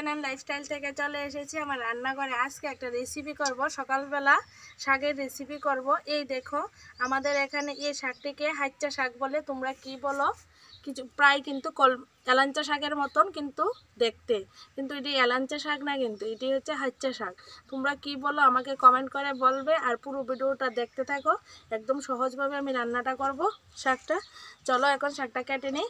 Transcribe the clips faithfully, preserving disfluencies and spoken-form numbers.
And lifestyle থেকে চলে এসেছি আমার রান্নাঘরে। আজকে একটা রেসিপি করব, সকালবেলা শাকের রেসিপি করব। এই দেখো আমাদের এখানে এই শাকটিকে হাইচ্চা শাক বলে, তোমরা কি বলো কিছু, প্রায় কিন্তু কল এলাঞ্চা শাকের মতন কিন্তু দেখতে, কিন্তু এটি এলাঞ্চা শাক না, কিন্তু এটি হচ্ছে হাইচ্চা শাক। তোমরা কি বলো আমাকে কমেন্ট করে বলবে, আর পুরো ভিডিওটা দেখতে থাকো। একদম সহজভাবে আমি রান্নাটা করব শাকটা। চলো এখন শাকটা কেটে নিই।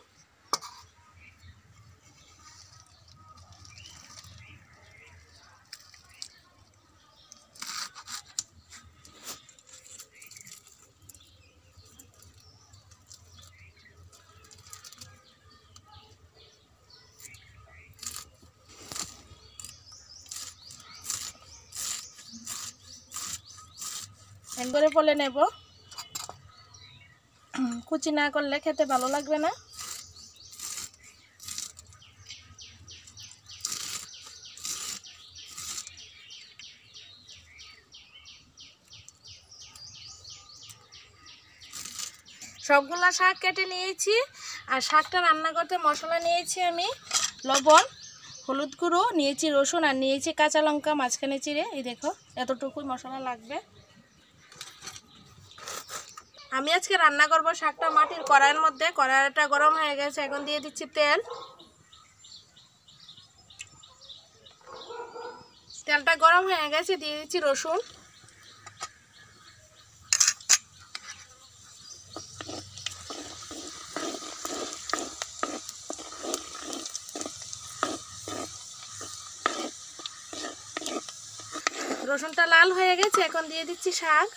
একবারে বলে নেব, কুচি না করলে খেতে ভালো লাগবে না। সবগুলা শাক কেটে নিয়েছি, আর শাকটা রান্না করতে মশলা নিয়েছি আমি লবণ, হলুদ গুঁড়ো নিয়েছি, রসুন, আর নিয়েছি কাঁচা লঙ্কা মাঝখানে চিড়ে। এই দেখো এতটুকুই মশলা লাগবে। আমি আজকে রান্না করব শাকটা মাটির কড়াইয়ের মধ্যে। কড়াইটা গরম হয়ে গেছে, এখন দিয়ে দিচ্ছি তেল। তেলটা গরম হয়ে গেছে, দিয়ে দিচ্ছি রসুন। রসুনটা লাল হয়ে গেছে, এখন দিয়ে দিচ্ছি শাক।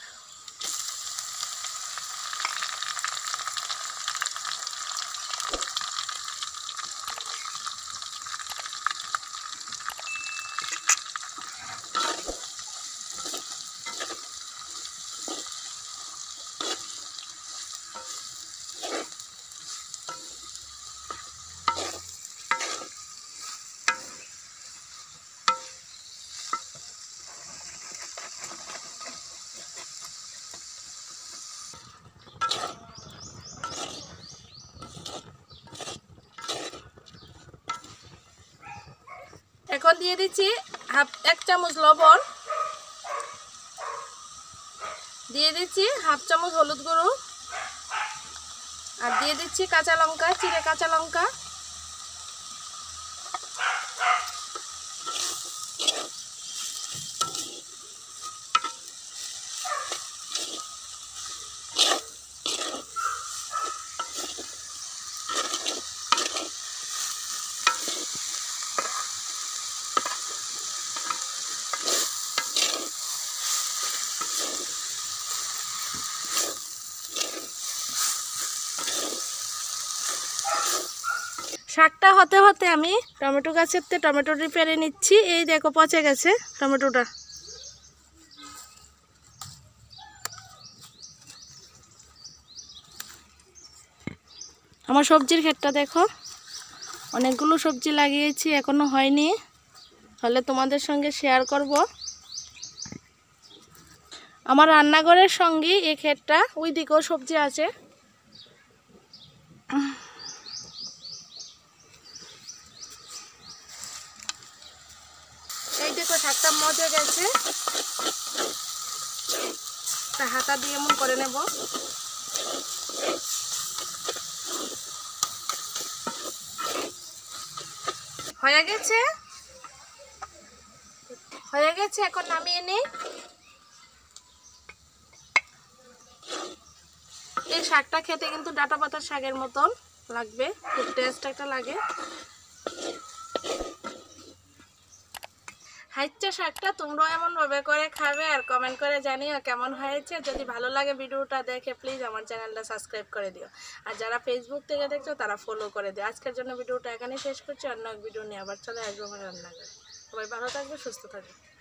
এখন দিয়ে দিচ্ছি হাফ এক চামচ লবণ, দিয়ে দিচ্ছি হাফ চামচ হলুদ গুঁড়ো, আর দিয়ে দিচ্ছি কাঁচা লঙ্কা, চিড়ে কাঁচা লঙ্কা। শাকটা হতে হতে আমি টমেটো গাছের থেকে টমেটোটি পেরে নিচ্ছি। এই দেখো পচে গেছে টমেটোটা। আমার সবজির ক্ষেতটা দেখো, অনেকগুলো সবজি লাগিয়েছি, এখনো হয়নি, হলে তোমাদের সঙ্গে শেয়ার করব। আমার রান্নাঘরের সঙ্গে এই ক্ষেতটা, ওই দিকেও সবজি আছে। এই দেখো শাকটা মজে গেছে, হাতা দিয়ে এমন করে নেব। হয়ে গেছে হয়ে গেছে এখন নামিয়ে নিই। এই শাকটা খেতে কিন্তু ডাঁটা পাতার শাকের মতন লাগবে, খুব টেস্ট একটা লাগে। হাইচ্চা শাকটা তোমরাও এমনভাবে করে খাবে, আর কমেন্ট করে জানিও কেমন হয়েছে। যদি ভালো লাগে ভিডিওটা দেখে প্লিজ আমার চ্যানেলটা সাবস্ক্রাইব করে দিও, আর যারা ফেসবুক থেকে দেখছো তারা ফলো করে দিও। আজকের জন্য ভিডিওটা এখানেই শেষ করছি, অন্য এক ভিডিও নিয়ে আবার চলে আসবো আমার রান্নাঘরে। সবাই ভালো থাকবে, সুস্থ থাকবে।